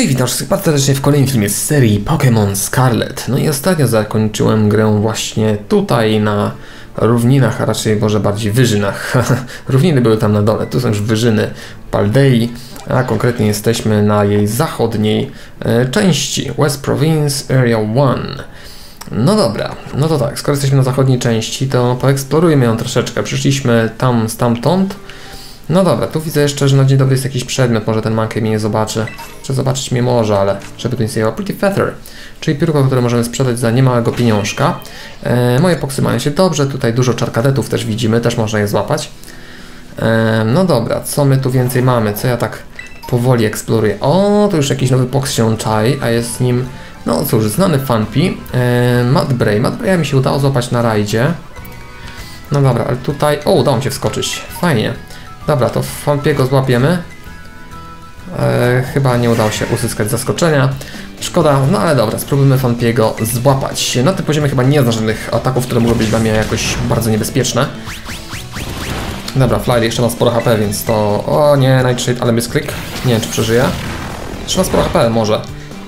Hej, witam wszystkich bardzo serdecznie w kolejnym filmie z serii Pokémon Scarlet. No i ostatnio zakończyłem grę właśnie tutaj na równinach, a raczej może bardziej wyżynach. Równiny były tam na dole, tu są już wyżyny Paldei, a konkretnie jesteśmy na jej zachodniej części, West Province Area 1. No dobra, no to tak, skoro jesteśmy na zachodniej części, to poeksplorujmy ją troszeczkę. Przyszliśmy tam, stamtąd. No dobra, tu widzę jeszcze, że na dzień dobry jest jakiś przedmiot, może ten monkey mnie nie zobaczy. Czy zobaczyć mnie może, ale żeby tu nic nie było. Pretty Feather, czyli piórko, które możemy sprzedać za niemałego pieniążka. Moje poksy mają się dobrze, tutaj dużo czarkadetów też widzimy, też można je złapać. No dobra, co my tu więcej mamy, co ja tak powoli eksploruję. O, to już jakiś nowy poks się czai, a jest nim, no cóż, znany Phanpy, Mudbray. Mudbraya mi się udało złapać na rajdzie. No dobra, ale tutaj, o, udało mi się wskoczyć, fajnie. Dobra, to Phanpy'ego złapiemy. Chyba nie udało się uzyskać zaskoczenia. Szkoda, no ale dobra, spróbujmy Phanpy'ego złapać. Na tym poziomie chyba nie zna żadnych ataków, które mogą być dla mnie jakoś bardzo niebezpieczne. Dobra, Fly jeszcze ma sporo HP, więc to... O nie, Nightshade, ale misklik. Nie wiem, czy przeżyje. Jeszcze ma sporo HP, może.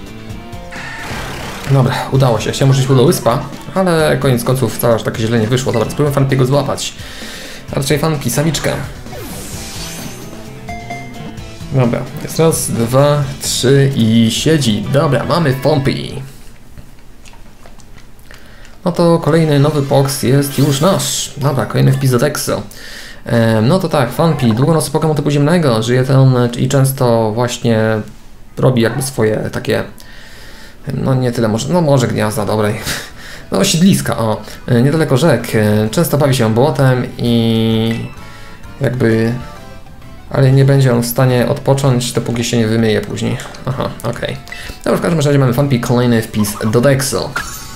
Dobra, udało się. Chciałem użyć Will-o-Wispa, ale koniec końców wcale aż tak źle nie wyszło. Dobra, spróbujmy Phanpy'ego złapać. A raczej Phanpy, samiczkę. Dobra, jest raz, dwa, trzy i siedzi. Dobra, mamy Phanpy. No to kolejny nowy poks jest już nasz. Dobra, kolejny wpis do tekstu. No to tak, Phanpy, długonosy Pokémon typu ziemnego. Żyje ten i często właśnie robi jakby swoje takie... No nie tyle może, no może gniazda, dobrej. No siedliska, o. Niedaleko rzek. Często bawi się błotem i... jakby... Ale nie będzie on w stanie odpocząć, dopóki się nie wymyje później. Aha, okej. Dobra, w każdym razie mamy Phanpy, kolejny wpis do Dexo.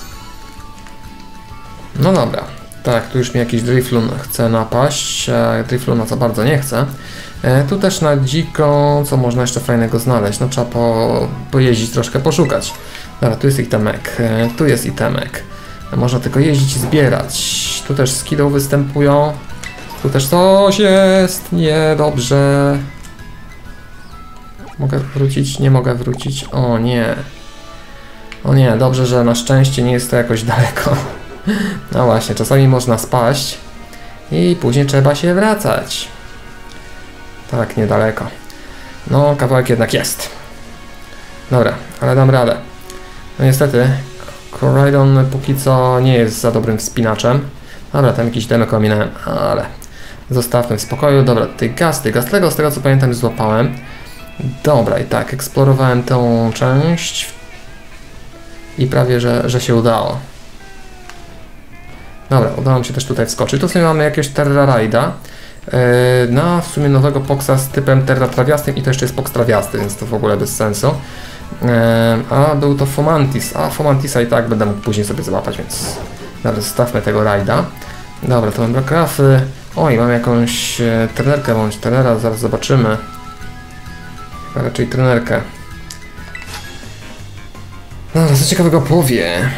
No dobra. Tak, tu już mi jakiś Drifloon chce napaść. Drifloona za bardzo nie chce. Tu też na dziko, co można jeszcze fajnego znaleźć? No trzeba pojeździć, troszkę poszukać. Dobra, tu jest itemek, tu jest itemek. Można tylko jeździć i zbierać. Tu też skilły występują. Tu też coś jest niedobrze. Mogę wrócić? Nie mogę wrócić. O nie. O nie, dobrze, że na szczęście nie jest to jakoś daleko. No właśnie, czasami można spaść i później trzeba się wracać. Tak, niedaleko. No, kawałek jednak jest. Dobra, ale dam radę. No niestety, Koraidon póki co nie jest za dobrym wspinaczem. Dobra, tam jakiś demek ominąłem, ale zostawmy w spokoju. Dobra, tutaj Gastego z tego co pamiętam złapałem. Dobra, i tak, eksplorowałem tą część i prawie, że się udało. Dobra, udało mi się też tutaj wskoczyć. Tu w sumie mamy jakiegoś Terra Raida. Na w sumie nowego poksa z typem Terra trawiastym i to jeszcze jest poks trawiasty, więc to w ogóle bez sensu. A był to Fomantis, a Fomantisa i tak będę mógł później sobie złapać, więc dobra, zostawmy tego Raida. Dobra, to mam Brokrafy. Oj, mam jakąś trenerkę bądź trenera, zaraz zobaczymy. Chyba raczej trenerkę. Dobra, co ciekawego powie.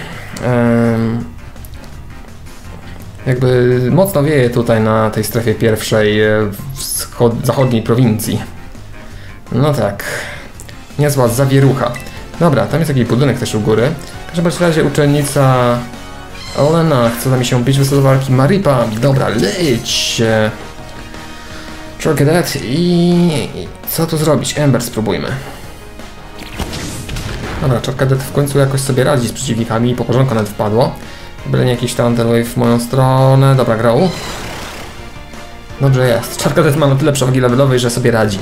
Jakby mocno wieje tutaj na tej strefie pierwszej zachodniej prowincji. No tak. Niezła zawierucha. Dobra, tam jest jakiś budynek też u góry. W każdym razie uczennica Elena chce mi się bić wysoko walki Maripa. Dobra, leć! Charcadet i co tu zrobić? Ember spróbujmy. Dobra, Charcadet w końcu jakoś sobie radzi z przeciwnikami i po porządku nawet wpadło. Byle nie jakiś Thunder Wave w moją stronę. Dobra, grał. Dobrze jest. Charcadet ma na tyle przewagi levelowej, że sobie radzi.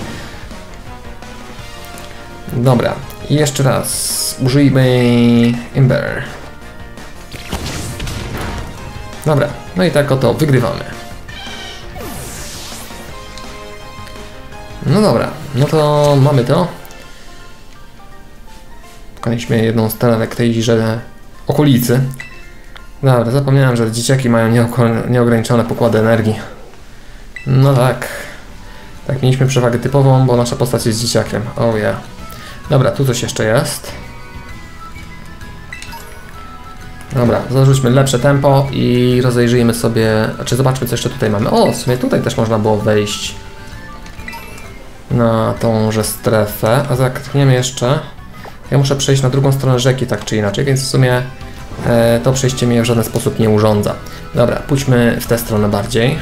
Dobra, i jeszcze raz użyjmy Ember. Dobra, no i tak oto wygrywamy. No dobra, no to mamy to. Pokonaliśmy jedną z trenerek tejże okolicy. Dobra, zapomniałem, że dzieciaki mają nieograniczone pokłady energii. No tak. Tak, mieliśmy przewagę typową, bo nasza postać jest dzieciakiem. Oh yeah. Dobra, tu coś jeszcze jest. Dobra, zarzućmy lepsze tempo i rozejrzyjmy sobie, znaczy zobaczmy co jeszcze tutaj mamy. O, w sumie tutaj też można było wejść na tąże strefę, a zaklikniemy jeszcze Ja muszę przejść na drugą stronę rzeki, tak czy inaczej, więc w sumie to przejście mnie w żaden sposób nie urządza. Dobra, pójdźmy w tę stronę bardziej.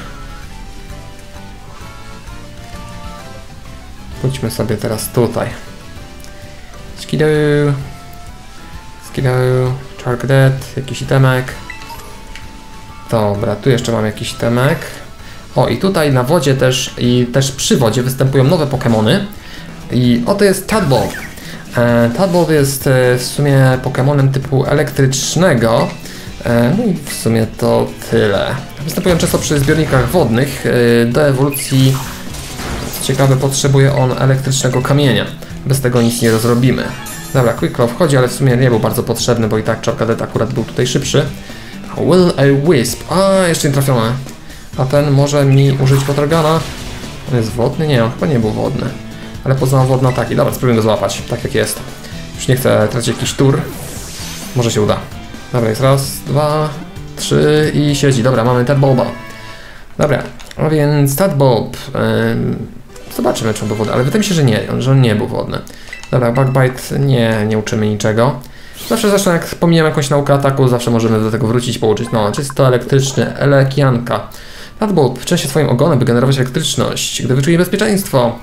Pójdźmy sobie teraz tutaj. Skido, Charcadet, jakiś itemek. Dobra, tu jeszcze mam jakiś itemek. O, i tutaj na wodzie też, i też przy wodzie występują nowe Pokemony. I oto jest Tadbulb. Tadbulb jest w sumie Pokemonem typu elektrycznego. No i w sumie to tyle. Występują często przy zbiornikach wodnych. Do ewolucji, co ciekawe, potrzebuje on elektrycznego kamienia. Bez tego nic nie rozrobimy. Dobra, Quick Claw wchodzi, ale w sumie nie był bardzo potrzebny, bo i tak Charcadet akurat był tutaj szybszy. Will a Wisp. A, jeszcze nie trafione. A ten może mi użyć Potragana. On jest wodny? Nie, on chyba nie był wodny. Ale poznał wodne ataki. Dobra, spróbuję go złapać, tak jak jest. Już nie chcę tracić jakiś tur. Może się uda. Dobra, jest raz, dwa, trzy i siedzi. Dobra, mamy Tadbulba. Dobra, no więc Tadbulb. Zobaczymy, czy on był wodny, ale wydaje mi się, że nie, że on nie był wodny. Dobra, Backbite nie uczymy niczego. Zawsze zresztą jak pomijamy jakąś naukę ataku, zawsze możemy do tego wrócić, pouczyć. No, czysto elektryczny, Elekianka. Tadbulb częściej swoim ogonem, by generować elektryczność. Gdy wyczuje bezpieczeństwo,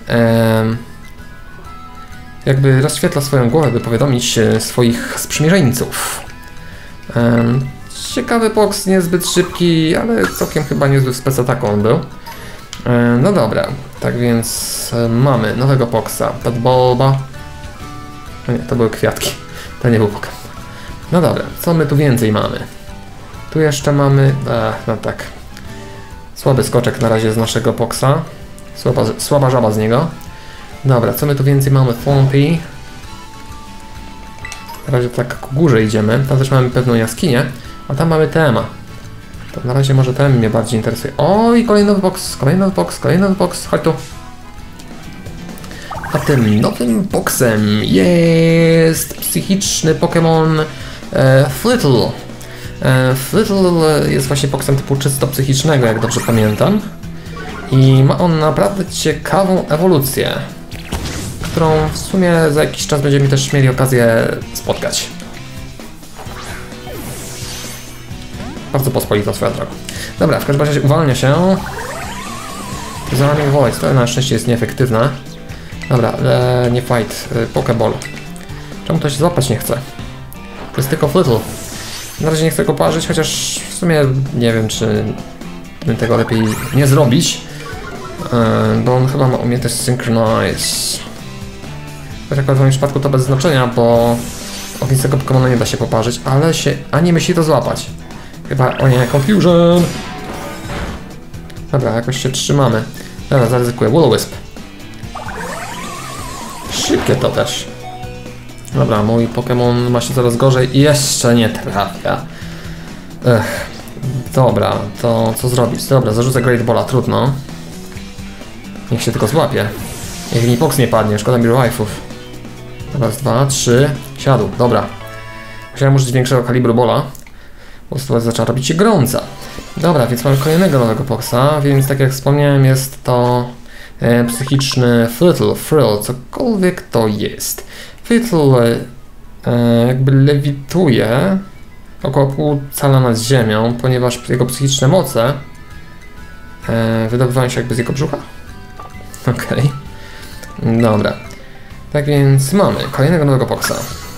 jakby rozświetla swoją głowę, by powiadomić swoich sprzymierzeńców. Ciekawy Pox, niezbyt szybki, ale całkiem chyba niezły w specataku on był. No dobra, tak więc mamy nowego Poxa, Tadbulba. No nie, to były kwiatki, to nie był Pokémon. No dobra, co my tu więcej mamy? Tu jeszcze mamy, no tak, słaby skoczek na razie z naszego Poxa. Słaba żaba z niego. Dobra, co my tu więcej mamy? Thumpy. Na razie tak ku górze idziemy. Tam też mamy pewną jaskinię, a tam mamy Tema. To na razie może ten mnie bardziej interesuje. Oj, kolejny nowy box, kolejny nowy box, kolejny nowy box. Chodź tu. A tym nowym boxem jest psychiczny Pokémon Flittle. Flittle jest właśnie boxem typu czysto psychicznego, jak dobrze pamiętam. I ma on naprawdę ciekawą ewolucję, którą w sumie za jakiś czas będziemy też mieli okazję spotkać. Bardzo pospolitą swoją drogą. Dobra, w każdym razie uwalnia się. Zarming Voice, to na szczęście jest nieefektywne. Dobra, nie fight, Pokeball. Czemu to się złapać nie chce? To jest tylko Flittle. Na razie nie chcę go parzyć, chociaż w sumie nie wiem, czy tego lepiej nie zrobić. Bo on chyba ma umiejętność Synchronize. Choć akurat w moim przypadku to bez znaczenia, bo ognistego Pokemona nie da się poparzyć, ale się ani myśli to złapać. Chyba, o nie, Confusion! Dobra, jakoś się trzymamy. Dobra, zaryzykuję. Will-O-Wisp. Szybkie to też. Dobra, mój Pokémon ma się coraz gorzej i jeszcze nie trafia. Dobra, to co zrobić? Dobra, zarzucę Great Balla, trudno. Niech się tylko złapie. Niech mi Pox nie padnie, szkoda mi revivów. Raz, dwa, trzy. Siadł, dobra. Musiałem użyć większego kalibru bola, bo sytuacja zaczęła robić się gorąca. Dobra, więc mamy kolejnego nowego Poxa, więc tak jak wspomniałem, jest to psychiczny Frill, cokolwiek to jest. Flittle jakby lewituje około pół cala nad ziemią, ponieważ jego psychiczne moce wydobywają się jakby z jego brzucha. Okej. Dobra. Tak więc mamy kolejnego nowego Poxa.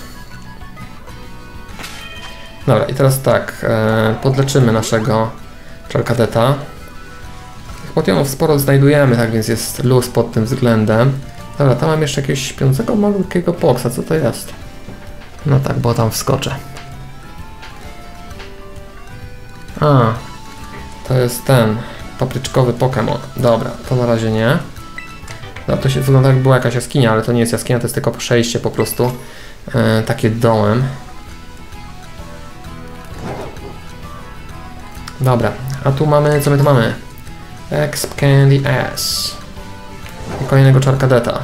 Dobra, i teraz tak, podleczymy naszego Charcadeta. Tych potionów sporo znajdujemy, tak więc jest luz pod tym względem. Dobra, tam mam jeszcze jakiegoś śpiącego malutkiego Poxa, co to jest? No tak, bo tam wskoczę. A, to jest ten papryczkowy Pokémon. Dobra, to na razie nie. No to się wygląda, jak była jakaś jaskinia, ale to nie jest jaskinia, to jest tylko przejście po prostu takie dołem. Dobra, a tu mamy, co my tu mamy? Exp Candy S. I kolejnego Charcadeta.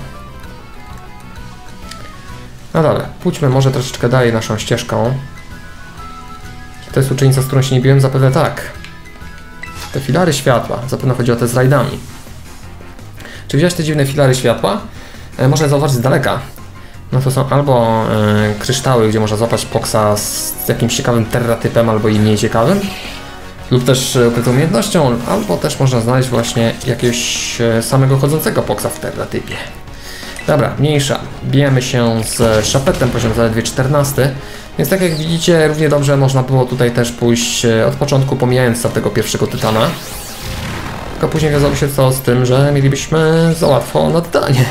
No dobra, pójdźmy może troszeczkę dalej naszą ścieżką. Czy to jest uczennica, z którą się nie biłem? Zapewne tak. Te filary światła, zapewne chodzi o te z rajdami. Czy widziałeś te dziwne filary światła? Można je zauważyć z daleka. No to są albo kryształy, gdzie można złapać Poxa z jakimś ciekawym terratypem albo i mniej ciekawym, lub też ukrytą umiejętnością, albo też można znaleźć właśnie jakiegoś samego chodzącego Poxa w terratypie. Dobra, mniejsza. Bijemy się z szapetem, poziom zaledwie 14, więc tak jak widzicie, równie dobrze można było tutaj też pójść od początku, pomijając tego pierwszego tytana. Tylko później wiązało się to z tym, że mielibyśmy za łatwo na tytanie.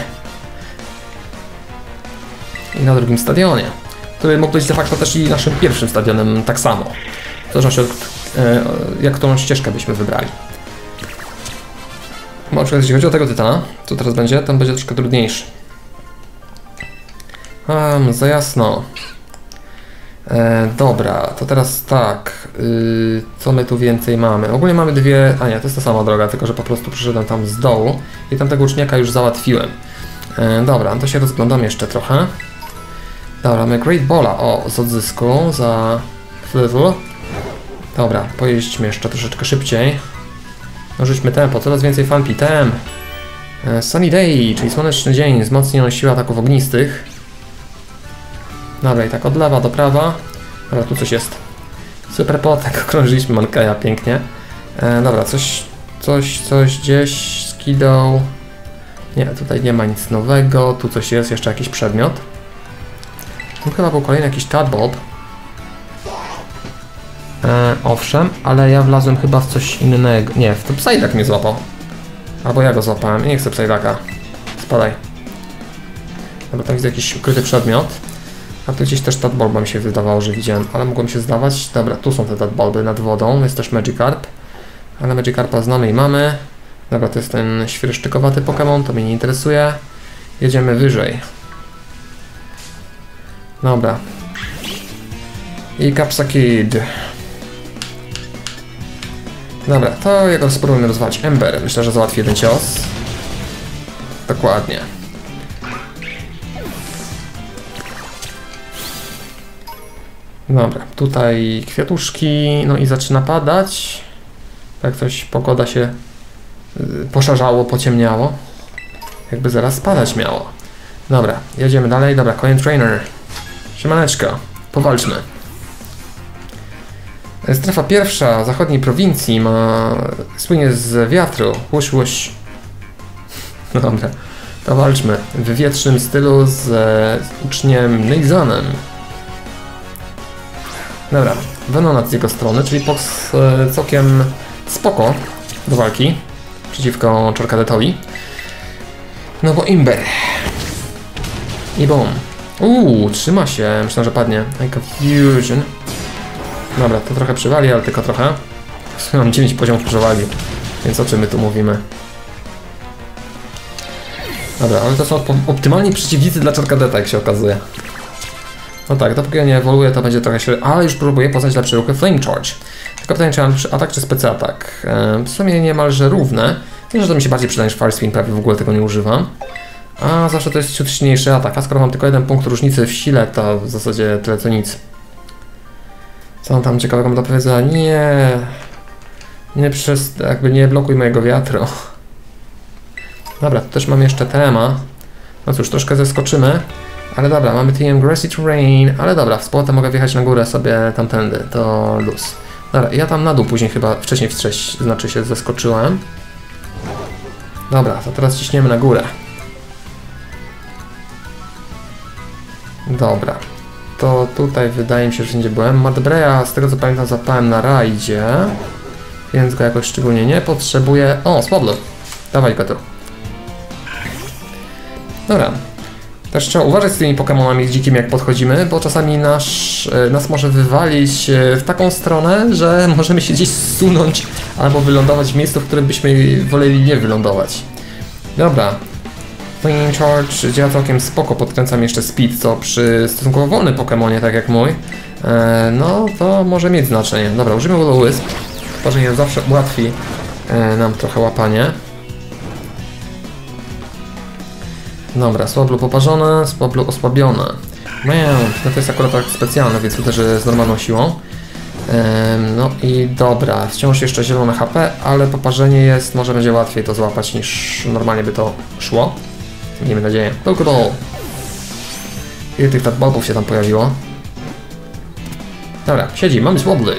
I na drugim stadionie, który mógł być de facto też i naszym pierwszym stadionem tak samo. W zależności od jak tą ścieżkę byśmy wybrali. Na przykład jeśli chodzi o tego tytana, co teraz będzie, ten będzie troszkę trudniejszy. Za jasno. Dobra, to teraz tak. Co my tu więcej mamy? Ogólnie mamy dwie... A nie, to jest ta sama droga, tylko że po prostu przyszedłem tam z dołu i tamtego uczniaka już załatwiłem. Dobra, to się rozglądam jeszcze trochę. Dobra, mamy Great Balla, z odzysku za chwilę. Dobra, pojeźdźmy jeszcze troszeczkę szybciej. No rzućmy tempo, coraz więcej fanpi, Sunny Day, czyli słoneczny dzień, wzmocni siłę ataków ognistych. Dobra, i tak od lewa do prawa. Dobra, tu coś jest. Super potek, okrążyliśmy Mankeya pięknie. Dobra, coś gdzieś skidą. Nie, tutaj nie ma nic nowego, tu coś jest, jeszcze jakiś przedmiot. Tu chyba był kolejny jakiś Tadbulb. Owszem, ale ja wlazłem chyba w coś innego. Nie, w to Psyduck mnie złapał. Albo ja go złapałem. Nie chcę Psyducka. Spadaj. Dobra, tam widzę jakiś ukryty przedmiot. A tu gdzieś też Tadbulba mi się wydawało, że widziałem, ale mogło mi się zdawać. Dobra, tu są te Tadbulby nad wodą, jest też Magikarp. Ale Magikarpa znamy i mamy. Dobra, to jest ten świerszczykowaty Pokémon, to mnie nie interesuje. Jedziemy wyżej. Dobra. I Capsakid. Dobra, to jego spróbujmy rozwalić. Ember, myślę, że załatwi jeden cios. Dokładnie. Dobra, tutaj kwiatuszki, no i zaczyna padać. Tak coś, pogoda się poszarzało, pociemniało. Jakby zaraz spadać miało. Dobra, jedziemy dalej. Dobra, kolejny trainer. Siemaneczko, powalczmy. Strefa pierwsza zachodniej prowincji słynie z wiatru. Łuś, łuś. No dobra, to walczmy w wietrznym stylu z uczniem Neyzanem. Dobra, Venonat z jego strony, czyli Pox całkiem spoko do walki przeciwko Charcadetowi. No bo Imber. I boom. Trzyma się. Myślę, że padnie. Confusion. Dobra, to trochę przywali, ale tylko trochę. Mam 9 poziomów przewagi, więc o czym my tu mówimy? Dobra, ale to są optymalni przeciwnicy dla Charcadeta, jak się okazuje. No tak, dopóki ja nie ewoluuje, to będzie trochę średnio, ale już próbuję poznać lepsze ruchy Flame Charge. Tylko pytanie, czy mam atak, czy specy atak? W sumie niemalże równe. Wiem, że to mi się bardziej przyda niż Fire Spin, prawie w ogóle tego nie używam. A zawsze to jest ciut silniejszy atak, a skoro mam tylko jeden punkt różnicy w sile, to w zasadzie tyle co nic. Co on tam ciekawego ma do powiedzenia? Nie blokuj mojego wiatru. Dobra, tu też mam jeszcze tema. No cóż, troszkę zeskoczymy. Ale dobra, mamy TM Grassy Terrain, ale dobra, w spotę mogę wjechać na górę sobie tamtędy, to luz. Dobra, ja tam na dół później chyba, wcześniej znaczy się zeskoczyłem. Dobra, to teraz ciśniemy na górę. Dobra, to tutaj wydaje mi się, że nie byłem. Madbreya, z tego co pamiętam, zapałem na rajdzie, więc go jakoś szczególnie nie potrzebuję. O, Swablu, dawaj go tu. Dobra. Też trzeba uważać z tymi Pokemonami z dzikim, jak podchodzimy, bo czasami nas może wywalić w taką stronę, że możemy się gdzieś zsunąć albo wylądować w miejscu, w którym byśmy woleli nie wylądować. Dobra. Flame Charge działa całkiem spoko, podkręcam jeszcze speed, co przy stosunkowo wolnym Pokemonie, tak jak mój, no to może mieć znaczenie. Dobra, użyjmy Will-O-Wisp. Parzenie zawsze ułatwi nam trochę łapanie. Dobra, Swablu poparzone, Swablu osłabione. No to jest akurat tak specjalne, więc uderzy z normalną siłą. No i dobra, wciąż jeszcze zielone HP, ale poparzenie jest, może będzie łatwiej to złapać niż normalnie by to szło. Miejmy nadzieję. Pokeball. Ile tych tadbulbów się tam pojawiło? Dobra, siedzi, mamy Swablu.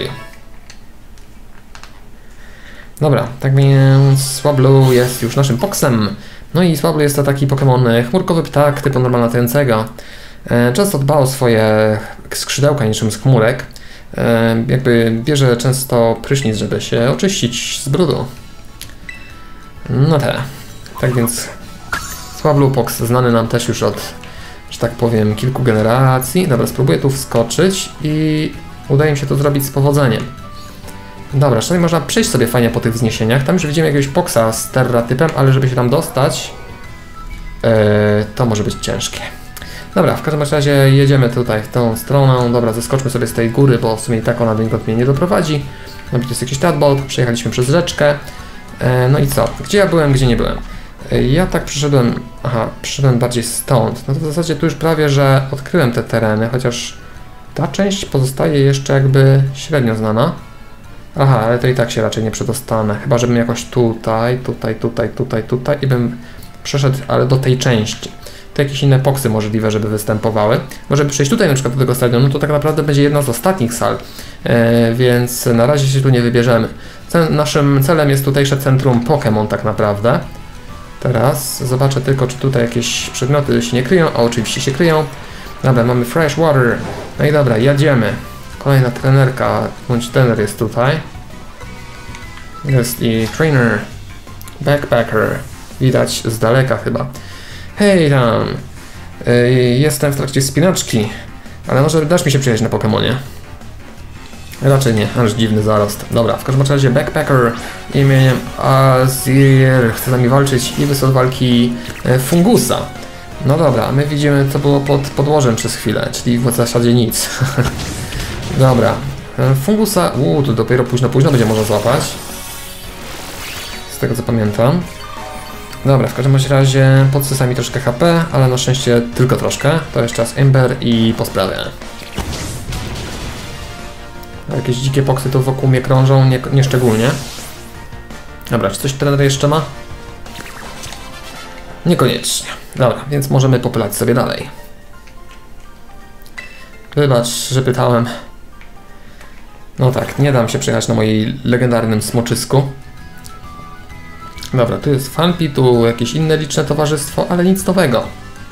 Dobra, tak więc Swablu jest już naszym Poksem. No i Swablu jest to taki Pokémon chmurkowy ptak typu normalnie latającego. Często dba o swoje skrzydełka niczym z chmurek. Jakby bierze często prysznic, żeby się oczyścić z brudu. No tak więc Swablu Poks znany nam też już od, że tak powiem, kilku generacji. Dobra, spróbuję tu wskoczyć i udaje mi się to zrobić z powodzeniem. Dobra, tutaj można przejść sobie fajnie po tych wzniesieniach. Tam już widzimy jakiegoś Poksa z Terra typem, ale żeby się tam dostać, to może być ciężkie. Dobra, w każdym razie jedziemy tutaj w tą stronę. Dobra, zeskoczmy sobie z tej góry, bo w sumie i tak ona do mnie nie doprowadzi. No to jest jakiś tadbulb, przejechaliśmy przez rzeczkę. No i co? Gdzie ja byłem, gdzie nie byłem? Ja tak przyszedłem, przyszedłem bardziej stąd. No to w zasadzie tu już prawie, że odkryłem te tereny, chociaż ta część pozostaje jeszcze jakby średnio znana. Aha, ale to i tak się raczej nie przedostanę, chyba żebym jakoś tutaj i bym przeszedł, ale do tej części. To jakieś inne Poksy możliwe, żeby występowały. Może by przejść tutaj na przykład do tego stadionu, to tak naprawdę będzie jedna z ostatnich sal, więc na razie się tu nie wybierzemy. Naszym celem jest tutejsze centrum Pokémon tak naprawdę. Teraz zobaczę tylko, czy tutaj jakieś przedmioty się nie kryją, a oczywiście się kryją. Dobra, mamy fresh water. No i dobra, jedziemy. Kolejna trenerka, bądź trener jest tutaj. Jest i trainer, backpacker. Widać z daleka chyba. Hej tam, jestem w trakcie spinaczki, ale może dasz mi się przyjechać na Pokemonie? Raczej nie, aż dziwny zarost. Dobra, w każdym razie backpacker imieniem Azir chce z nami walczyć i wysłał walki Fungusa. No dobra, a my widzimy, co było pod podłożem przez chwilę, czyli w zasadzie nic. Dobra, Fungusa, to dopiero późno będzie można złapać. Z tego co pamiętam. Dobra, w każdym razie podsysa mi troszkę HP, ale na szczęście tylko troszkę. To jest czas Ember i po sprawie. Jakieś dzikie Poksy tu wokół mnie krążą, nie szczególnie. Dobra, czy coś trener jeszcze ma? Niekoniecznie. Dobra, więc możemy popylać sobie dalej. Wybacz, że pytałem. No tak, nie dam się przejechać na moim legendarnym smoczysku. Dobra, tu jest Funpi, tu jakieś inne liczne towarzystwo, ale nic nowego.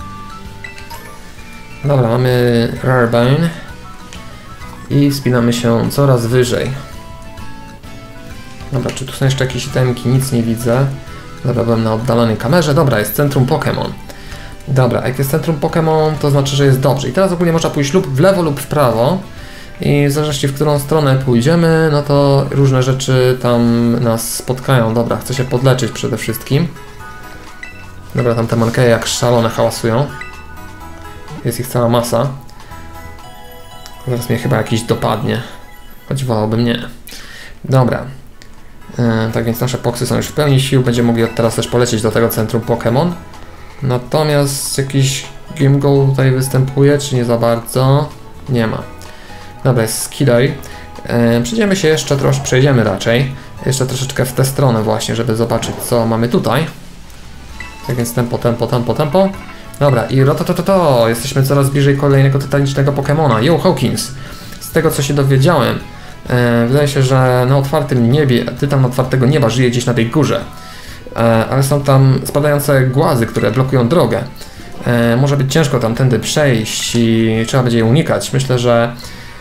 Dobra, mamy Rarbane i wspinamy się coraz wyżej. Dobra, czy tu są jeszcze jakieś itemki? Nic nie widzę. Dobra, byłem na oddalonej kamerze. Dobra, jest centrum Pokémon. Dobra, jak jest centrum Pokémon, to znaczy, że jest dobrze. I teraz ogólnie można pójść lub w lewo, lub w prawo. I w zależności w którą stronę pójdziemy, no to różne rzeczy tam nas spotkają. Dobra, chcę się podleczyć przede wszystkim. Dobra, tam te mankeje jak szalone hałasują. Jest ich cała masa. Zaraz mnie chyba jakiś dopadnie. Choć wolałbym nie. Dobra. Tak więc nasze Poksy są już w pełni sił. Będziemy mogli od teraz też polecieć do tego centrum Pokémon. Natomiast jakiś Gimgo tutaj występuje, czy nie za bardzo? Nie ma. Dobra, jest Skidoi. Przejdziemy raczej jeszcze troszeczkę w tę stronę właśnie, żeby zobaczyć, co mamy tutaj. Tak więc tempo. Dobra, i jesteśmy coraz bliżej kolejnego tytanicznego Pokemona. Yo, Hawkins! Z tego, co się dowiedziałem, wydaje się, że na otwartym niebie, tytan otwartego nieba żyje gdzieś na tej górze. Ale są tam spadające głazy, które blokują drogę. Może być ciężko tamtędy przejść i trzeba będzie je unikać. Myślę, że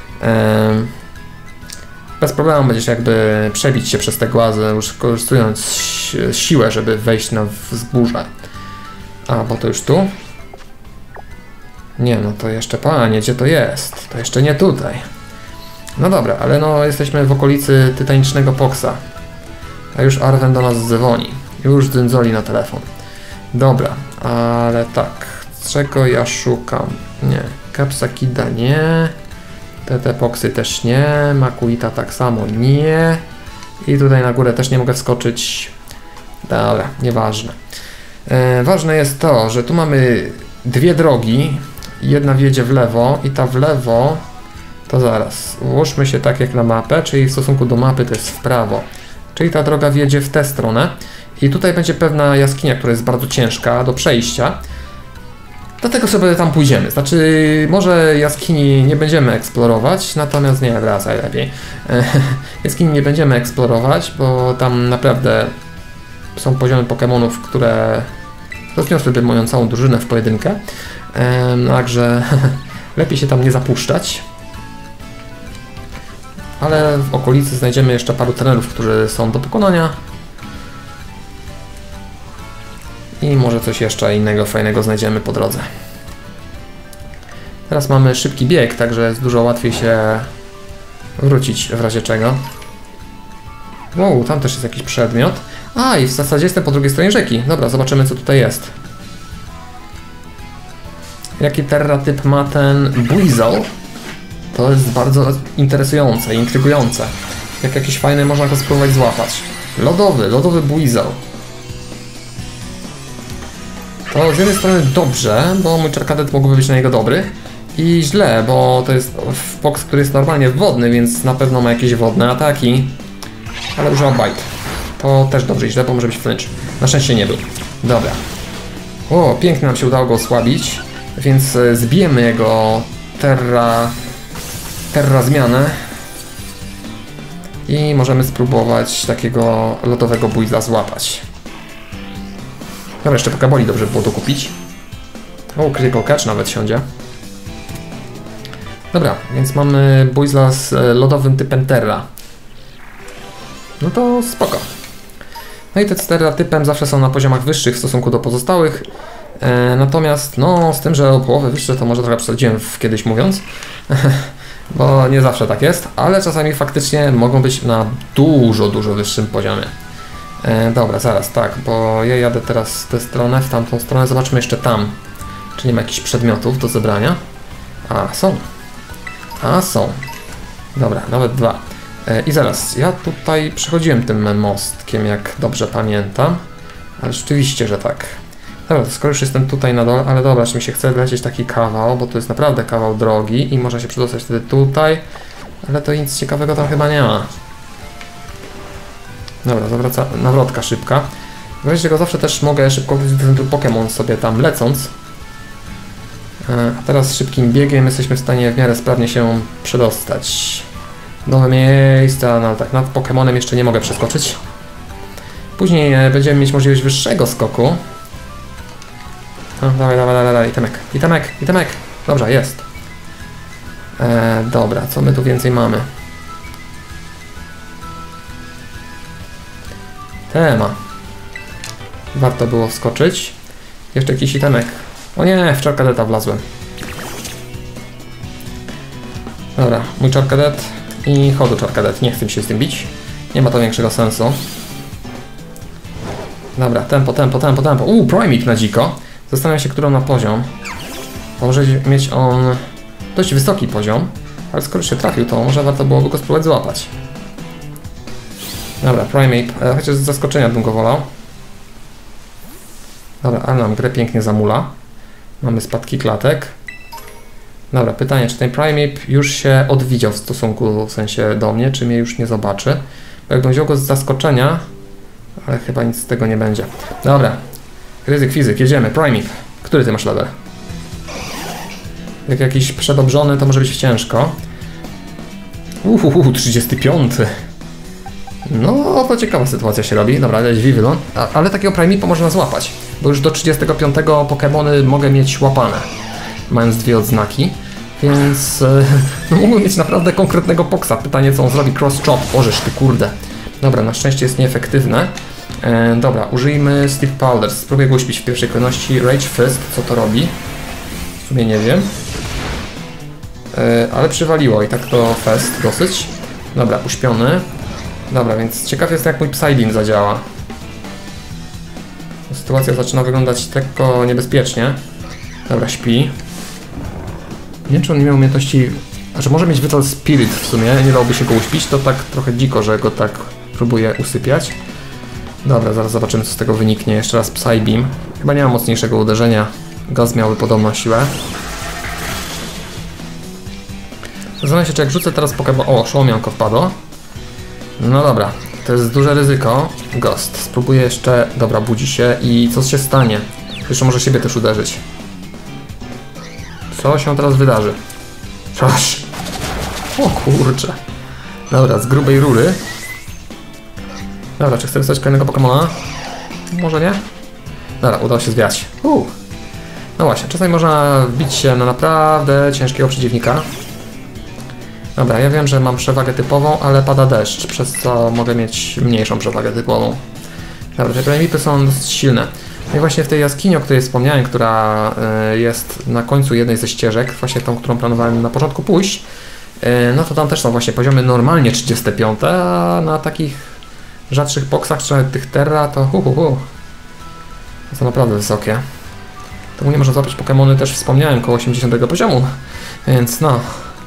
bez problemu będziesz jakby przebić się przez te głazy, już korzystując z siłę, żeby wejść na wzgórze. A, bo to już tu? Nie, no to jeszcze, panie, gdzie to jest? To jeszcze nie tutaj. No dobra, ale no jesteśmy w okolicy tytanicznego Poksa. A już Arven do nas dzwoni. Już dzyndzoli na telefon. Dobra, ale tak, czego ja szukam? Nie, Capsakida nie. Te Poksy też nie, Makuita tak samo nie. I tutaj na górę też nie mogę wskoczyć. Dobra, nieważne. Ważne jest to, że tu mamy dwie drogi. Jedna wiedzie w lewo i ta w lewo, to zaraz, ułóżmy się tak jak na mapę, czyli w stosunku do mapy to jest w prawo. Czyli ta droga wiedzie w tę stronę. I tutaj będzie pewna jaskinia, która jest bardzo ciężka do przejścia. Dlatego sobie tam pójdziemy. Znaczy, może jaskini nie będziemy eksplorować, natomiast nie, wracaj lepiej. Jaskini nie będziemy eksplorować, bo tam naprawdę są poziomy Pokemonów, które rozniosłyby moją całą drużynę w pojedynkę. Także lepiej się tam nie zapuszczać. Ale w okolicy znajdziemy jeszcze paru trenerów, którzy są do pokonania. I może coś jeszcze innego fajnego znajdziemy po drodze. Teraz mamy szybki bieg, także jest dużo łatwiej się wrócić w razie czego. Wow, tam też jest jakiś przedmiot. A, i w zasadzie jestem po drugiej stronie rzeki. Dobra, zobaczymy co tutaj jest. Jaki terratyp ma ten Buizel? To jest bardzo interesujące, intrygujące. Jak jakiś fajny, można go spróbować złapać. Lodowy Buizel. To z jednej strony dobrze, bo mój Charcadet mógłby być na niego dobry. I źle, bo to jest Fox, który jest normalnie wodny, więc na pewno ma jakieś wodne ataki. Ale używa Bite. To też dobrze i źle, bo może być flinch. Na szczęście nie był. Dobra. O, pięknie nam się udało go osłabić. Więc zbijemy jego terra zmianę. I możemy spróbować takiego lodowego Buizla złapać. Dobra, jeszcze Pokeboli dobrze by było to kupić. O, Critical Catch nawet siądzie. Dobra, więc mamy Buizla z lodowym typem Terra. No to spoko. No i te z Terra typem zawsze są na poziomach wyższych w stosunku do pozostałych. Natomiast, no, z tym, że o połowę wyższe to może trochę przesadziłem kiedyś mówiąc. Bo nie zawsze tak jest, ale czasami faktycznie mogą być na dużo wyższym poziomie. Dobra, zaraz, tak, bo ja jadę teraz w tę stronę, w tamtą stronę, zobaczmy jeszcze tam, czy nie ma jakichś przedmiotów do zebrania. Są. Dobra, nawet 2. I zaraz, ja tutaj przechodziłem tym mostkiem, jak dobrze pamiętam, ale rzeczywiście, że tak. Dobra, to skoro już jestem tutaj na dole, ale dobra, czy mi się chce wlecieć taki kawał, bo to jest naprawdę kawał drogi i można się przedostać wtedy tutaj, ale to nic ciekawego tam chyba nie ma. Dobra, nawrotka szybka. W razie czego zawsze też mogę szybko wrócić do ten Pokémon sobie tam lecąc. A teraz szybkim biegiem jesteśmy w stanie w miarę sprawnie się przedostać. Nowe miejsca, no tak, nad Pokémonem jeszcze nie mogę przeskoczyć. Później będziemy mieć możliwość wyższego skoku. No, dawaj, itemek. Dobrze, jest. Dobra, co my tu więcej mamy? Tema. Warto było wskoczyć. Jeszcze jakiś itemek. O nie, w Charcadeta wlazłem. Dobra, mój Charcadet i chodu Charcadet. Nie chcę mi się z tym bić. Nie ma to większego sensu. Dobra, tempo. Primeape na dziko. Zastanawiam się, którą na poziom. Może mieć on dość wysoki poziom, ale skoro się trafił, to może warto byłoby go spróbować złapać. Dobra, Primeape, chociaż z zaskoczenia bym go wolał. Dobra, ale nam grę pięknie zamula. Mamy spadki klatek. Dobra, pytanie, czy ten Primeape już się odwidział w stosunku, w sensie do mnie, czy mnie już nie zobaczy? Bo jakbym wziął go z zaskoczenia, ale chyba nic z tego nie będzie. Dobra, ryzyk fizyk, jedziemy, Primeape. Który ty masz level? Jak jakiś przedobrzony, to może być ciężko. 35. No, to ciekawa sytuacja się robi. Dobra, leć Vivillon. Ale takiego Primeape'a można złapać, bo już do 35 Pokémony mogę mieć łapane, mając 2 odznaki, więc no, mógłbym mieć naprawdę konkretnego Poxa. Pytanie, co on zrobi? Cross Chop. Ożeż ty kurde. Dobra, na szczęście jest nieefektywne. Dobra, użyjmy Sleep Powder. Spróbuję go uśpić w pierwszej kolejności. Rage Fist, co to robi? W sumie nie wiem. Ale przywaliło i tak to fest dosyć. Dobra, uśpiony. Dobra, więc ciekaw jest, jak mój Psybeam zadziała. Sytuacja zaczyna wyglądać lekko niebezpiecznie. Dobra, śpi. Nie wiem, czy on nie miał umiejętności... Znaczy, może mieć Vital Spirit w sumie, nie dałoby się go uśpić, to tak trochę dziko, że go tak próbuję usypiać. Dobra, zaraz zobaczymy, co z tego wyniknie. Jeszcze raz Psybeam. Chyba nie ma mocniejszego uderzenia. Gaz miałby podobną siłę. Zastanawiam się, czy jak rzucę teraz Pokéball... O, szołomianko wpadło. No dobra, to jest duże ryzyko. Ghost. Spróbuję jeszcze... Dobra, budzi się i co się stanie? Jeszcze może siebie też uderzyć. Co się teraz wydarzy? Proszę. O kurczę. Dobra, z grubej rury. Dobra, czy chcę wystać kolejnego Pokemona? Może nie? Dobra, udało się zwiać. No właśnie, czasami można wbić się na naprawdę ciężkiego przeciwnika. Dobra, ja wiem, że mam przewagę typową, ale pada deszcz, przez co mogę mieć mniejszą przewagę typową. Dobra, te premipy są dosyć silne. No i właśnie w tej jaskini, o której wspomniałem, która jest na końcu jednej ze ścieżek, właśnie tą, którą planowałem na początku pójść, no to tam też są właśnie poziomy normalnie 35, a na takich rzadszych boksach, czy nawet tych Terra, to są naprawdę wysokie. To nie można złapać Pokemony, też wspomniałem, koło 80 poziomu, więc no.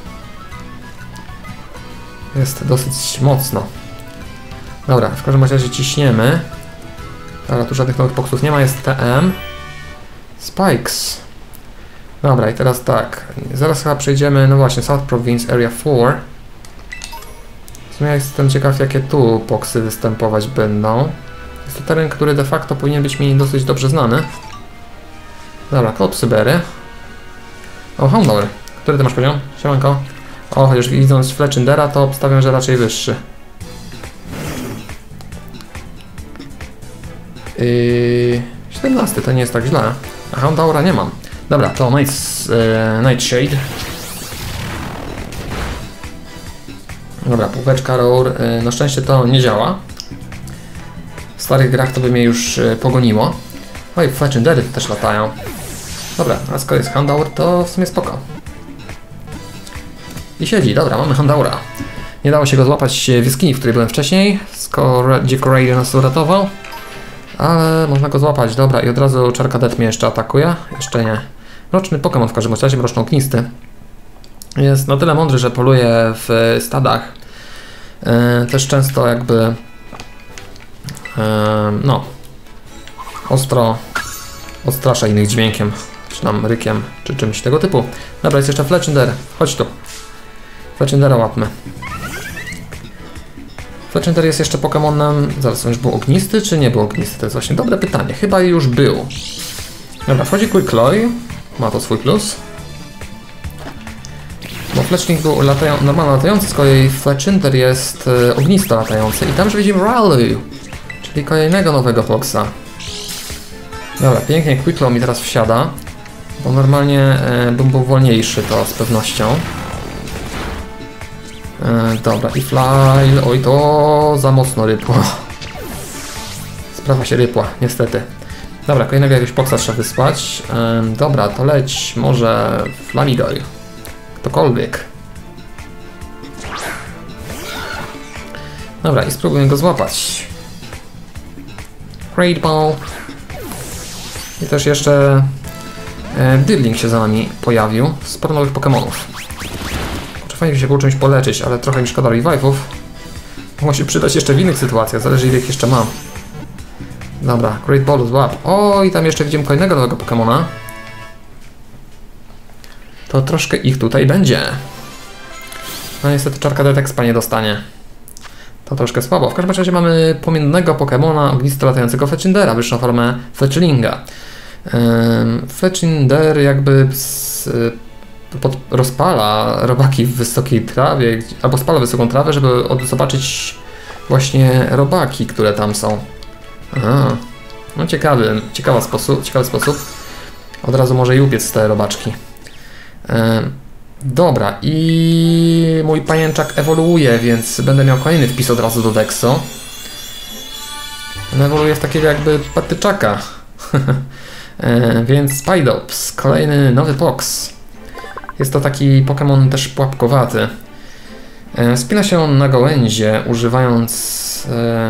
Jest dosyć mocno. Dobra, w każdym razie ciśniemy. Dobra, tu żadnych nowych boksów nie ma, jest TM. Spikes. Dobra, i teraz tak. Zaraz chyba przejdziemy, no właśnie, South Province Area 4. W sumie jestem ciekaw, jakie tu boksy występować będą. Jest to teren, który de facto powinien być mi dosyć dobrze znany. Dobra, Klop Sybery. O, Houndour. Który ty masz poziom? Siemanko. O, chociaż widząc Fletchindera, to obstawiam, że raczej wyższy. 17, to nie jest tak źle. A Houndoura nie mam. Dobra, to Nightshade. Dobra, półeczka Roar. Na szczęście to nie działa. W starych grach to by mnie już pogoniło. Oj, Fletchindery też latają. Dobra, a skoro jest Houndour, to w sumie spoko. I siedzi, dobra, mamy Houndoura. Nie dało się go złapać w jaskini, w której byłem wcześniej, skoro Dziko-Raid nas uratował. Ale można go złapać, dobra, i od razu Charcadet mnie jeszcze atakuje. Jeszcze nie. Roczny Pokémon w każdym razie, mroczno-ognisty. Jest na tyle mądry, że poluje w stadach. Też często jakby no ostro odstrasza innych dźwiękiem, czy tam rykiem, czy czymś tego typu. Dobra, jest jeszcze Fletchinder, chodź tu. Fletchindera łapmy. Fletchinder jest jeszcze Pokemonem. Zaraz, on już był ognisty, czy nie był ognisty? To jest właśnie dobre pytanie. Chyba już był. Dobra, wchodzi Quickloy. Ma to swój plus. Bo Fletchling był normalnie latający, z kolei Fletchinder jest ognisto latający. I tam już widzimy Rally, czyli kolejnego nowego Boxa. Dobra, pięknie Quickloy mi teraz wsiada. Bo normalnie bym był wolniejszy, to z pewnością. Dobra, i Fly, oj to za mocno rypło. Sprawa się rypła, niestety. Dobra, kolejnego jakiegoś Boxa trzeba wysłać. Dobra, to leć może Flamidoy. Ktokolwiek. Dobra, i spróbuję go złapać. Great Ball. I też jeszcze Dirling się za nami pojawił. Sporo nowych Pokemonów. Fajnie się było czymś poleczyć, ale trochę mi szkoda revive'ów. Mogą się przydać jeszcze w innych sytuacjach, zależy ile ich jeszcze mam. Dobra, Great Ball złap. O, i tam jeszcze widzimy kolejnego nowego Pokemona. To troszkę ich tutaj będzie. No niestety Charcadet Expa nie dostanie. To troszkę słabo. W każdym razie mamy płomiennego Pokemona ognisto latającego Fletchindera, wyższą formę Fletchlinga. Fletchinder jakby rozpala robaki w wysokiej trawie, albo spala wysoką trawę, żeby zobaczyć właśnie robaki, które tam są. Aha. No ciekawy sposób. Od razu może i upiec te robaczki. Dobra, i mój pajęczak ewoluuje, więc będę miał kolejny wpis od razu do Dexo. On ewoluuje w takiego jakby patyczaka. Więc Spidops, kolejny nowy box. Jest to taki Pokémon też pułapkowaty. Wspina się on na gałęzie, używając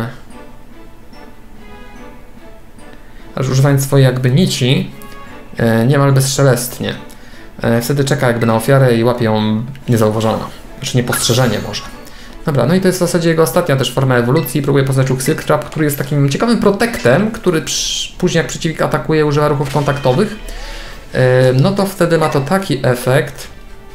swojej jakby nici, niemal bezszelestnie. Wtedy czeka jakby na ofiarę i łapie ją niezauważoną. Znaczy niepostrzeżenie może. Dobra, no i to jest w zasadzie jego ostatnia też forma ewolucji. Próbuję poznać Silk Trap, który jest takim ciekawym protektem, który później jak przeciwnik atakuje, używa ruchów kontaktowych. No to wtedy ma to taki efekt,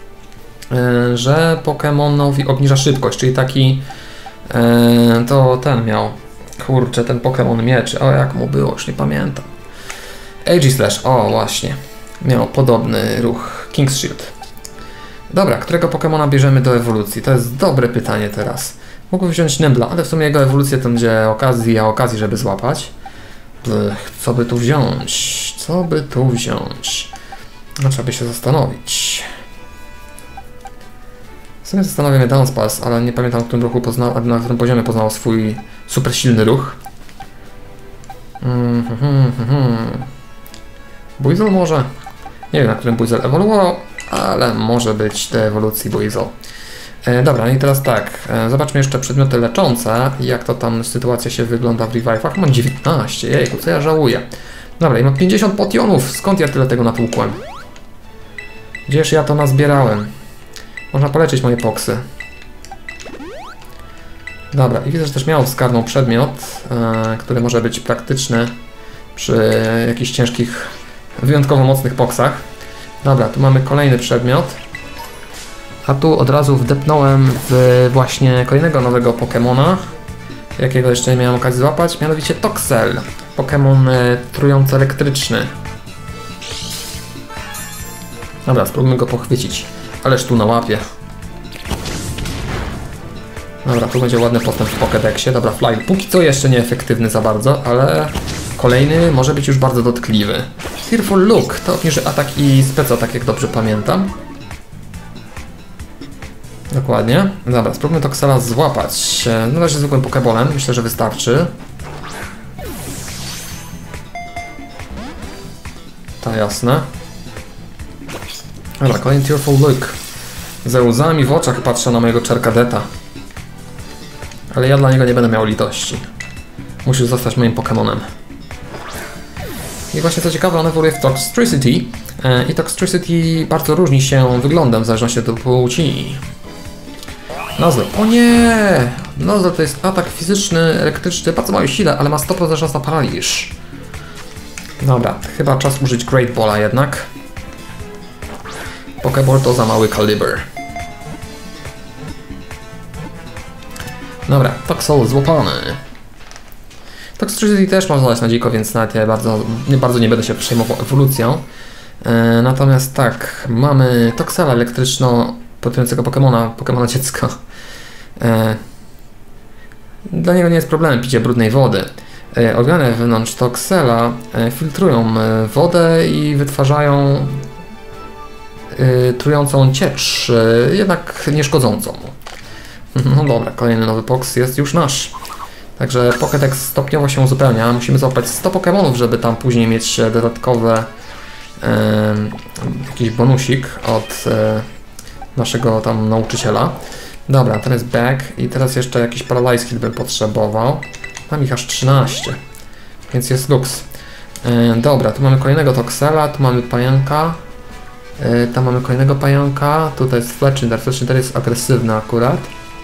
że Pokemonowi obniża szybkość, czyli taki to ten miał, kurczę, ten Pokemon mieczy, o jak mu było, już nie pamiętam. Aegislash, o właśnie, miał podobny ruch King's Shield. Dobra, którego Pokemona bierzemy do ewolucji? To jest dobre pytanie teraz. Mógłbym wziąć Nembla, ale w sumie jego ewolucję to będzie okazji, żeby złapać. Co by tu wziąć? Co by tu wziąć? No, trzeba by się zastanowić. W sumie zastanawia mnie Dunsparce, ale nie pamiętam, na którym poziomie poznał swój super silny ruch. Buizel może? Nie wiem, na którym Buizel ewoluował, ale może być do ewolucji Buizel. Dobra, i teraz tak, zobaczmy jeszcze przedmioty leczące, jak to tam sytuacja się wygląda w revive'ach. Mam 19, jejku, co ja żałuję. Dobra, i mam 50 potionów, skąd ja tyle tego natłukłem? Gdzież ja to nazbierałem? Można poleczyć moje poksy. Dobra, i widzę, że też miał skarnął przedmiot, który może być praktyczny przy jakichś ciężkich, wyjątkowo mocnych poksach. Dobra, tu mamy kolejny przedmiot. A tu od razu wdepnąłem w właśnie kolejnego nowego Pokemona, jakiego jeszcze nie miałem okazji złapać, mianowicie Toxel. Pokemon trujący elektryczny. Dobra, spróbujmy go pochwycić. Ależ tu na łapie. Dobra, tu będzie ładny postęp w Pokédexie. Dobra, Fly póki co jeszcze nieefektywny za bardzo, ale kolejny może być już bardzo dotkliwy. Fearful Look to obniży atak i specatak, jak dobrze pamiętam. Dokładnie. Dobra, spróbujmy Toxela złapać. Na razie zwykłym Pokeballem, myślę, że wystarczy. To jasne. Dobra, kolejny Tearful Look. Ze łzami w oczach patrzę na mojego Charcadeta. Ale ja dla niego nie będę miał litości. Musi zostać moim Pokemonem. I właśnie co ciekawe, on ewoluuje w Toxtricity. I Toxtricity bardzo różni się wyglądem w zależności od płci. Nozzle. O nie! Nozzle to jest atak fizyczny, elektryczny, bardzo małej sile, ale ma 100% szans na paraliż. Dobra, chyba czas użyć Great Balla jednak. Pokeball to za mały kaliber. Dobra, Toxel złapany. Toxtricity też można znaleźć na dziko, więc nawet ja bardzo nie będę się przejmował ewolucją. Natomiast tak, mamy Toxela elektryczno-potrującego Pokemona dziecka. Dla niego nie jest problemem picie brudnej wody. Organy wewnątrz Toxela filtrują wodę i wytwarzają trującą ciecz, jednak nie szkodzącą mu. No dobra, kolejny nowy Pox jest już nasz. Także Pokédex stopniowo się uzupełnia. Musimy złapać 100 Pokémonów, żeby tam później mieć dodatkowe jakiś bonusik od naszego tam nauczyciela. Dobra, ten jest back i teraz jeszcze jakiś Paralyze Hit bym potrzebował. Mam ich aż 13, więc jest luks. Dobra, tu mamy kolejnego Toxela, tu mamy pająka. Tam mamy kolejnego pająka, tutaj jest Fletchinder. Fletchinder jest agresywny akurat.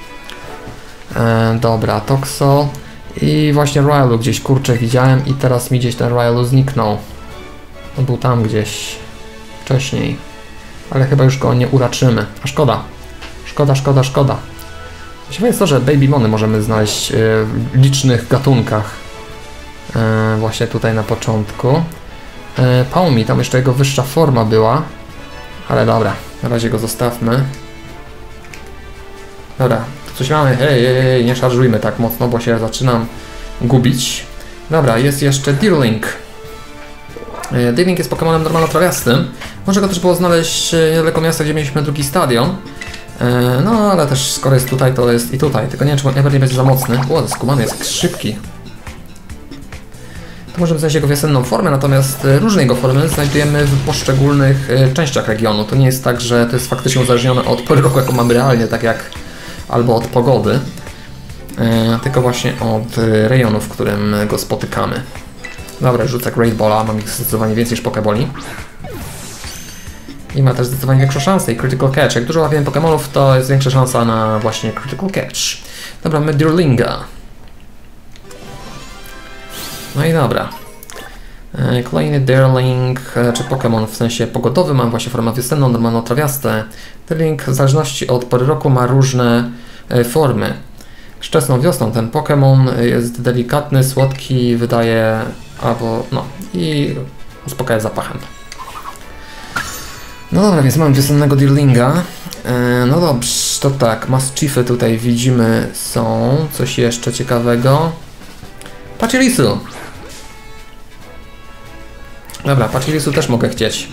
Dobra, Toxel i właśnie Riolu gdzieś, kurczę, widziałem i teraz mi gdzieś ten Riolu zniknął. On był tam gdzieś wcześniej, ale chyba już go nie uraczymy. A szkoda. Szkoda. Ciekawe jest to, że Babymony możemy znaleźć w licznych gatunkach. Właśnie tutaj na początku. Paumi, tam jeszcze jego wyższa forma była. Ale dobra, na razie go zostawmy. Dobra, tu coś mamy. Hej, nie szarżujmy tak mocno, bo się zaczynam gubić. Dobra, jest jeszcze Deerling. Deerling jest Pokemonem normalno-trawiastym. Może go też było znaleźć niedaleko miasta, gdzie mieliśmy drugi stadion. No, ale też skoro jest tutaj, to jest i tutaj. Tylko nie wiem, czy Everly będzie za mocny. O, skumany jest szybki. To możemy znaleźć jego wiosenną formę, natomiast różne jego formy znajdujemy w poszczególnych częściach regionu. To nie jest tak, że to jest faktycznie uzależnione od pory roku, jaką mamy realnie, tak jak albo od pogody, tylko właśnie od rejonu, w którym go spotykamy. Dobra, rzucę Great Balla, mam ich zdecydowanie więcej niż Pokeballi. I ma też zdecydowanie większą szansę i Critical Catch. Jak dużo łapiemy Pokemonów, to jest większa szansa na właśnie Critical Catch. Dobra, mamy Deerlinga. No i dobra. Kolejny Deerling, czy Pokémon w sensie pogodowy, mam właśnie formę wiosenną, normalno-trawiaste. Deerling w zależności od pory roku ma różne formy. Wczesną wiosną ten Pokémon jest delikatny, słodki, wydaje, albo no i uspokaja zapachem. No dobra, więc mamy wiosennego Deerlinga. No dobrze, to tak, Mischiefy tutaj widzimy są. Coś jeszcze ciekawego. Pachirisu! Dobra, Pachirisu też mogę chcieć.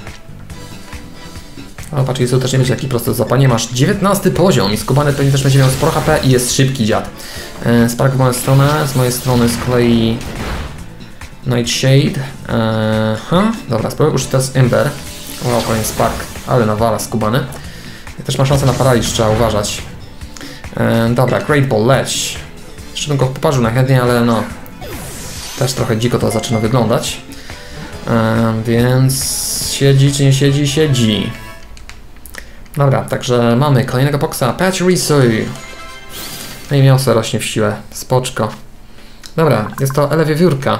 Ale Pachirisu też nie będzie taki prosty zapanie. Masz 19 poziom i skubany pewnie też będzie miał sporo HP i jest szybki dziad. Spark w moją stronę, z mojej strony z kolei Nightshade. Dobra, spróbuję użyć teraz Ember. Wow, kolejny Spark, ale nawala skubany. Też ma szansę na paraliż, trzeba uważać. Dobra, Great Ball, leć. Jeszcze bym go poparzył najchętniej, ale no... Też trochę dziko to zaczyna wyglądać. Więc... Siedzi czy nie siedzi? Siedzi. Dobra, także mamy kolejnego boksa. Pachirisu. No i mięso rośnie w siłę. Spoczko. Dobra, jest to Elewiewiórka.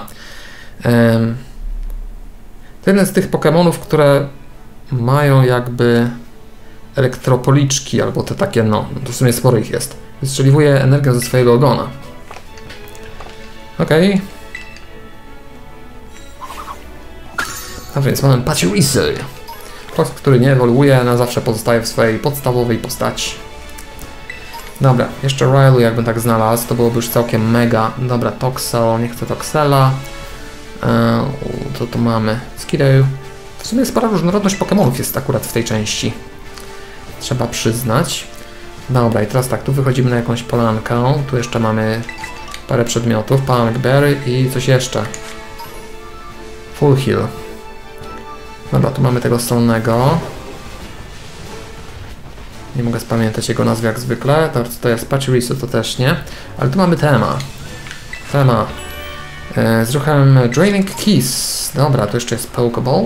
To jeden z tych Pokemonów, które mają jakby elektropoliczki, albo te takie, no, to w sumie sporo ich jest. Wystrzeliwuje energię ze swojego ogona. Okej. A więc mamy Pachirisu. Fox, który nie ewoluuje, na zawsze pozostaje w swojej podstawowej postaci. Dobra, jeszcze Riley jakbym tak znalazł, to byłoby już całkiem mega. Dobra, Toxel, nie chcę Toxela. Co tu mamy? Skidoo. W sumie spora różnorodność Pokemonów jest akurat w tej części. Trzeba przyznać. Dobra, i teraz tak, tu wychodzimy na jakąś polankę. Tu jeszcze mamy parę przedmiotów. Punkberry i coś jeszcze. Full Heal. Dobra, tu mamy tego stolnego. Nie mogę spamiętać jego nazwy jak zwykle. To jest Pachirisu, to też nie. Ale tu mamy Tema. Z ruchem Draining Kiss. Dobra, tu jeszcze jest Pokeball.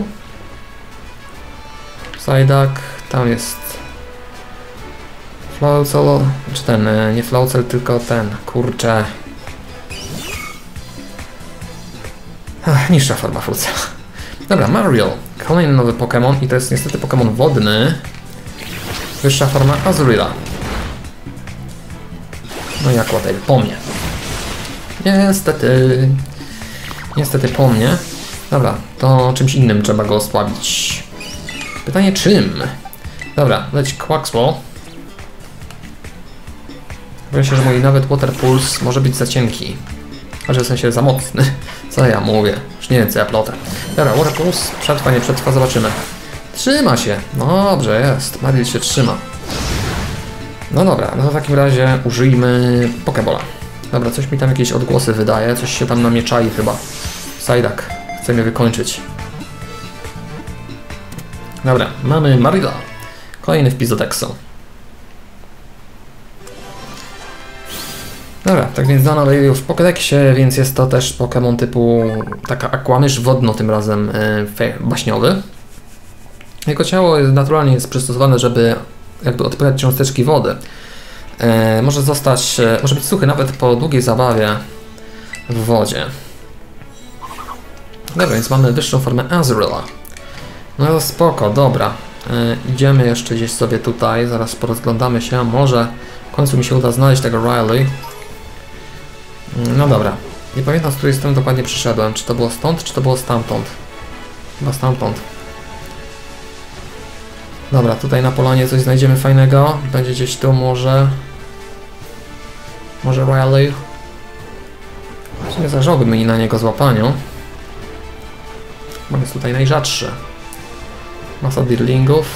Psyduck. Tam jest Floatzel. Czy ten, nie Floatzel, tylko ten. Kurczę. Niższa forma Frucja. Dobra, Marill. Kolejny nowy Pokémon i to jest niestety Pokémon wodny. Wyższa forma Azurilla. No i Aquatail, po mnie. Niestety po mnie. Dobra, to czymś innym trzeba go osłabić. Pytanie czym? Dobra, leć Quaxwell. Wydaje się, że mój nawet Water Pulse może być za cienki. A że w sensie za mocny. Co ja mówię? Już nie wiem co ja plotę. Dobra, Water Pulse przetrwa, nie przetrwa, zobaczymy. Trzyma się. No dobrze, jest. Marill się trzyma. No dobra, no to w takim razie użyjmy Pokebola. Dobra, coś mi tam jakieś odgłosy wydaje. Coś się tam na mnie czai chyba. Psyduck. Chce mnie wykończyć. Dobra, mamy Marilla. Kolejny wpis do tekstu. Dobra, tak więc dano już w Pokédexie, więc jest to też Pokémon typu taka aquamysz wodno, tym razem baśniowy. Jego ciało naturalnie jest przystosowane, żeby jakby odpychać cząsteczki wody. Może być suchy nawet po długiej zabawie w wodzie. Dobra, więc mamy wyższą formę Azurilla. No to spoko, dobra. Idziemy jeszcze gdzieś sobie tutaj, zaraz porozglądamy się, może w końcu mi się uda znaleźć tego Riley. No dobra, nie pamiętam z której strony dokładnie przyszedłem, czy to było stąd, czy to było stamtąd. Chyba stamtąd. Dobra, tutaj na polanie coś znajdziemy fajnego, będzie gdzieś tu może Riley. W sumie zależałoby mi na niego złapaniu. On jest tutaj najrzadszy. Masa Deerlingów.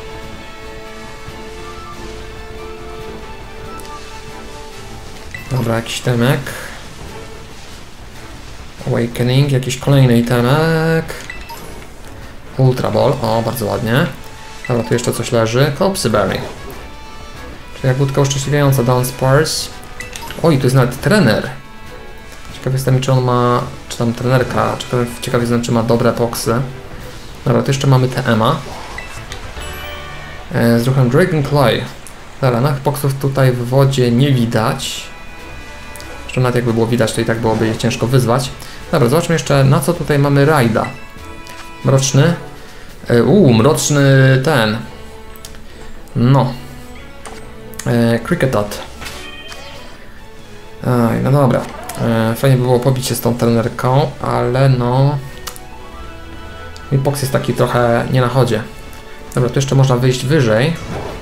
Dobra, jakiś temek. Awakening, jakiś kolejny itemek. Ultra Ball, o bardzo ładnie. Dobra, tu jeszcze coś leży. Copsyberry. Czyli jagódka uszczęśliwiająca, Dunsparce. Oj, tu jest nawet trener. Ciekaw jestem, czy on ma, czy tam trenerka, ciekaw jestem, czy ma dobre poksy. Dobra, tu jeszcze mamy TMA. Z ruchem Dragonclaw. Dobra, no poksów tutaj w wodzie nie widać. Jeszcze nawet jakby było widać, to i tak byłoby je ciężko wyzwać. Dobra, zobaczmy jeszcze, na co tutaj mamy rajda. Mroczny. Mroczny ten. No. Kricketot. No dobra. Fajnie by było pobić się z tą trenerką, ale no... Mój boks jest taki trochę nie na chodzie. Dobra, tu jeszcze można wyjść wyżej.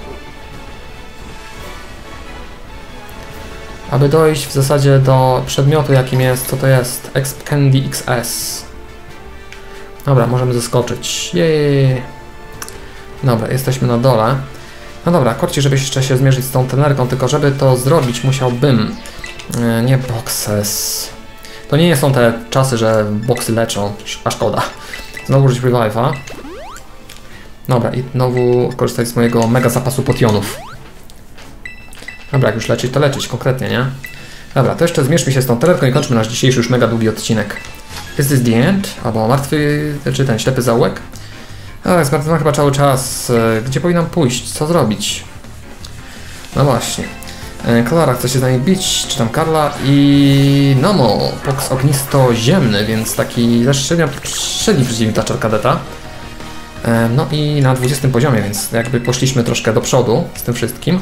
Aby dojść w zasadzie do przedmiotu, jakim jest, co to jest? Exp Candy XS. Dobra, możemy zeskoczyć. Jej. Dobra, jesteśmy na dole. No dobra, korci, żeby jeszcze się zmierzyć z tą trenerką, tylko żeby to zrobić, musiałbym... Nie boxes. To nie są te czasy, że boxy leczą, a szkoda. Znowu użyć revive'a. Dobra, i znowu korzystać z mojego mega zapasu potionów. Dobra, jak już leczyć, to leczyć konkretnie, nie? Dobra, to jeszcze zmierzmy się z tą trenerką i kończmy nasz dzisiejszy już mega długi odcinek. Is this the end? Albo martwy, czy ten ślepy zaułek? No, jest martwy chyba cały czas. Gdzie powinnam pójść? Co zrobić? No właśnie. Klara chce się z nami bić, czy tam Karla i... Nomo, boks ognisto-ziemny, więc taki średni przeciwnik dla Czarkadeta. No i na 20 poziomie, więc jakby poszliśmy troszkę do przodu z tym wszystkim.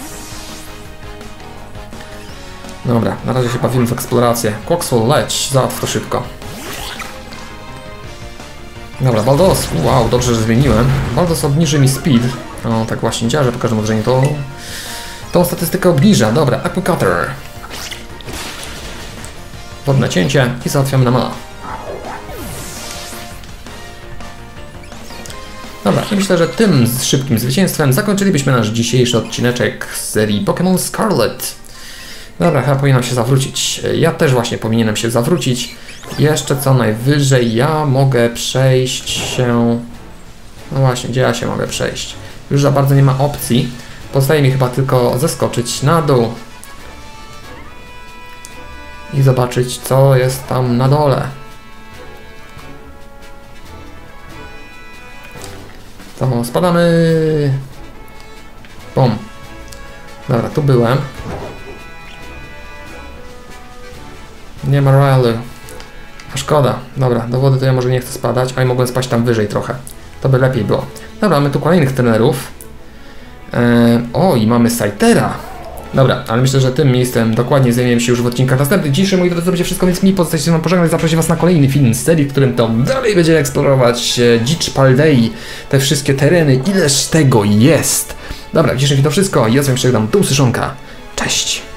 Dobra, na razie się bawimy w eksplorację. Quaxwell, leć, załatw to szybko. Dobra, Baldos, wow, dobrze, że zmieniłem. Baldos obniży mi speed. O, tak właśnie działa, że po każdym uderzeniu to... tą statystykę obniża. Dobra, Aquacutter. Wodne cięcie i załatwiamy na mana. Dobra, i myślę, że tym szybkim zwycięstwem zakończylibyśmy nasz dzisiejszy odcineczek z serii Pokémon Scarlet. Dobra, chyba powinienem się zawrócić. Ja też właśnie powinienem się zawrócić. Jeszcze co najwyżej ja mogę przejść się... No właśnie, gdzie ja się mogę przejść? Już za bardzo nie ma opcji. Pozostaje mi chyba tylko zeskoczyć na dół. I zobaczyć, co jest tam na dole. To spadamy. Bum. Dobra, tu byłem. Nie ma Riley. A szkoda. Dobra, do wody to ja może nie chcę spadać, a i mogłem spaść tam wyżej trochę. To by lepiej było. Dobra, mamy tu kolejnych trenerów. O, i mamy Scythera. Dobra, ale myślę, że tym miejscem dokładnie zajmiemy się już w odcinkach następnych. Dzisiejszy, moi drodzy, to będzie wszystko, więc mi pozostaje się wam pożegnać. Zapraszam was na kolejny film z serii, w którym to dalej będziemy eksplorować dzicz Paldei, te wszystkie tereny, ileż tego jest. Dobra, dzisiejszy to wszystko. Ja z wami żegnam, do usłyszonka. Cześć!